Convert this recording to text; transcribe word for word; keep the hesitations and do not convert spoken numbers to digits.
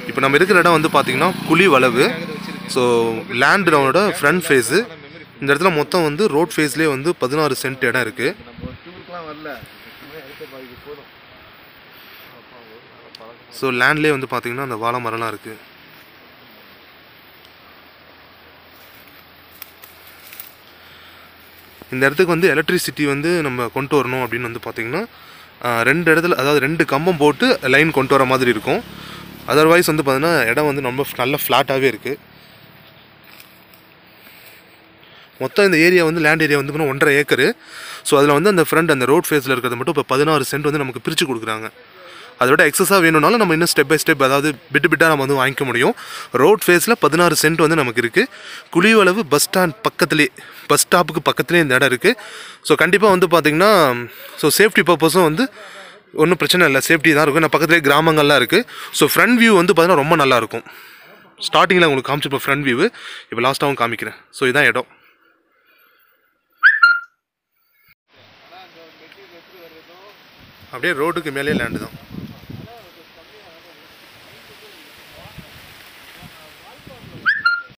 இப்போ நம்ம இருக்கிற இடம் வந்து பார்த்திங்கன்னா குழி வளவு. ஸோ லேண்டோட ஃப்ரண்ட் ஃபேஸு. இந்த இடத்துல மொத்தம் வந்து ரோட் ஃபேஸ்லேயே வந்து பதினாறு சென்ட் இடம் இருக்குது. ஸோ லேண்ட்லேயே வந்து பார்த்திங்கன்னா அந்த வாழை மரம்லாம் இருக்குது. இந்த இடத்துக்கு வந்து எலக்ட்ரிசிட்டி வந்து நம்ம கொண்டு வரணும் அப்படின்னு வந்து பார்த்திங்கன்னா ரெண்டு இடத்துல, அதாவது ரெண்டு கம்பம் போட்டு லைன் கொண்டு வர மாதிரி இருக்கும். அதர்வைஸ் வந்து பார்த்திங்கன்னா இடம் வந்து ரொம்ப நல்ல ஃப்ளாட்டாகவே இருக்குது. மொத்தம் இந்த ஏரியா வந்து லேண்ட் ஏரியா வந்து பார்த்தீங்கன்னா ஒன்றரை ஏக்கரு. ஸோ அதில் வந்து அந்த ஃப்ரண்ட் அந்த ரோட் ஃபேஸில் இருக்கிறது மட்டும் இப்போ பதினாறு சென்ட் வந்து நமக்கு பிரித்து கொடுக்குறாங்க. அதோட எக்ஸஸாக வேணும்னாலும் நம்ம இன்னும் ஸ்டெப் பை ஸ்டெப், அதாவது பிட்டு பிட்டாக நம்ம வந்து வாங்கிக்க முடியும். ரோட் ஃபேஸில் பதினாறு சென்ட் வந்து நமக்கு இருக்குது. குழிவளவு பஸ் ஸ்டாண்ட் பக்கத்துலேயே, பஸ் ஸ்டாப்புக்கு பக்கத்துலேயே இந்த இடம் இருக்குது. ஸோ கண்டிப்பாக வந்து பார்த்திங்கன்னா ஸோ சேஃப்டி பர்பஸும் வந்து ஒன்றும் பிரச்சனை இல்லை, சேஃப்டி தான் இருக்கும். நான் பக்கத்துலேயே கிராமங்கள்லாம் இருக்குது. ஸோ ஃப்ரண்ட் வியூ வந்து பார்த்திங்கன்னா ரொம்ப நல்லாயிருக்கும். ஸ்டார்டிங்கில் உங்களுக்கு காமிச்சிருப்போம் ஃப்ரண்ட் வியூ, இப்போ லாஸ்ட்டாகவும் காமிக்கிறேன். ஸோ இதுதான் இடம். அப்படியே ரோடுக்கு மேலே லேண்டு தான்.